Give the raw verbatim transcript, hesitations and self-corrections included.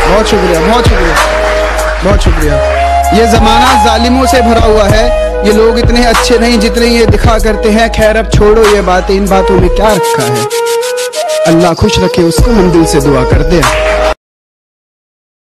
बहुत शुक्रिया, बहुत शुक्रिया, बहुत शुक्रिया। ये ज़माना जालिमों से भरा हुआ है, ये लोग इतने अच्छे नहीं जितने ये दिखा करते हैं। खैर अब छोड़ो ये बातें, इन बातों में क्या रखा है। अल्लाह खुश रखे उसको, हम दिल से दुआ करते हैं।